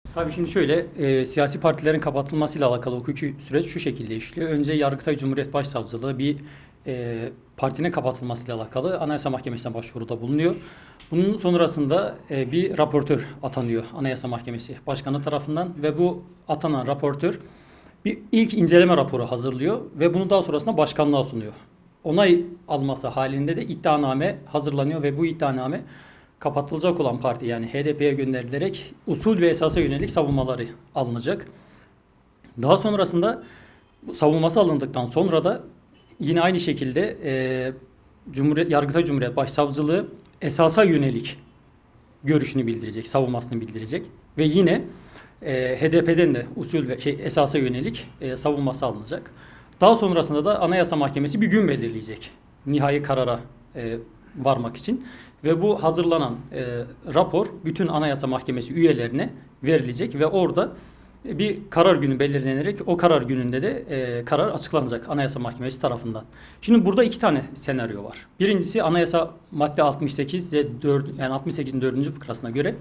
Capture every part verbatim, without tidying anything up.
Tabii şimdi şöyle, e, siyasi partilerin kapatılmasıyla alakalı hukuki süreç şu şekilde işliyor. Önce Yargıtay Cumhuriyet Başsavcılığı bir e, partinin kapatılmasıyla alakalı Anayasa Mahkemesi'ne başvuruda bulunuyor. Bunun sonrasında e, bir raportör atanıyor Anayasa Mahkemesi Başkanı tarafından ve bu atanan raportör bir ilk inceleme raporu hazırlıyor ve bunu daha sonrasında başkanlığa sunuyor. Onay alması halinde de iddianame hazırlanıyor ve bu iddianame kapatılacak olan parti yani H D P'ye gönderilerek usul ve esasa yönelik savunmaları alınacak. Daha sonrasında bu savunması alındıktan sonra da yine aynı şekilde e, Cumhuriyet Yargıtay Cumhuriyet Başsavcılığı esasa yönelik görüşünü bildirecek, savunmasını bildirecek ve yine e, H D P'den de usul ve şey esasa yönelik e, savunması alınacak. Daha sonrasında da Anayasa Mahkemesi bir gün belirleyecek nihai karara e, varmak için ve bu hazırlanan e, rapor bütün Anayasa Mahkemesi üyelerine verilecek ve orada bir karar günü belirlenerek o karar gününde de e, karar açıklanacak Anayasa Mahkemesi tarafından. Şimdi burada iki tane senaryo var. Birincisi Anayasa madde altmış sekiz ve dört, yani altmış sekizin dördüncü fıkrasına göre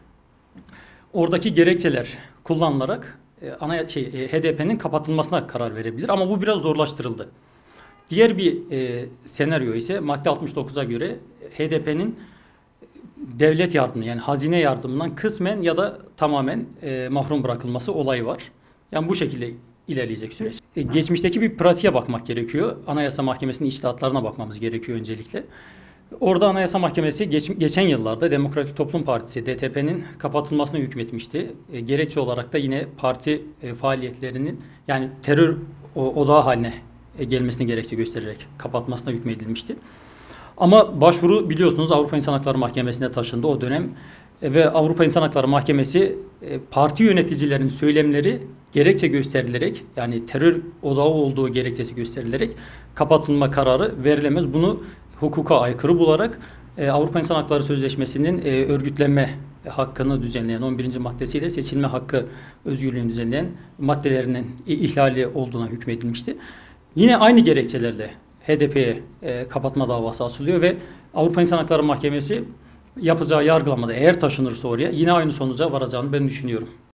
oradaki gerekçeler kullanılarak e, ana şey e, H D P'nin kapatılmasına karar verebilir ama bu biraz zorlaştırıldı. Diğer bir e, senaryo ise madde altmış dokuza göre H D P'nin devlet yardımı yani hazine yardımından kısmen ya da tamamen e, mahrum bırakılması olayı var. Yani bu şekilde ilerleyecek süreç. E, geçmişteki bir pratiğe bakmak gerekiyor. Anayasa Mahkemesi'nin içtihatlarına bakmamız gerekiyor öncelikle. Orada Anayasa Mahkemesi geç, geçen yıllarda Demokratik Toplum Partisi D T P'nin kapatılmasına hükmetmişti. E, gerekçe olarak da yine parti e, faaliyetlerinin yani terör o, odağı haline e, gelmesini gerekçe göstererek kapatmasına hükmedilmişti. Ama başvuru biliyorsunuz Avrupa İnsan Hakları Mahkemesi'ne taşındı o dönem e, ve Avrupa İnsan Hakları Mahkemesi e, parti yöneticilerinin söylemleri gerekçe gösterilerek yani terör odağı olduğu gerekçesi gösterilerek kapatılma kararı verilemez. Bunu hukuka aykırı bularak e, Avrupa İnsan Hakları Sözleşmesi'nin e, örgütlenme hakkını düzenleyen on birinci maddesiyle seçilme hakkı özgürlüğünü düzenleyen maddelerinin ihlali olduğuna hükmedilmişti. Yine aynı gerekçelerle H D P'ye e, kapatma davası açılıyor ve Avrupa İnsan Hakları Mahkemesi yapacağı yargılamada eğer taşınırsa oraya yine aynı sonuca varacağını ben düşünüyorum.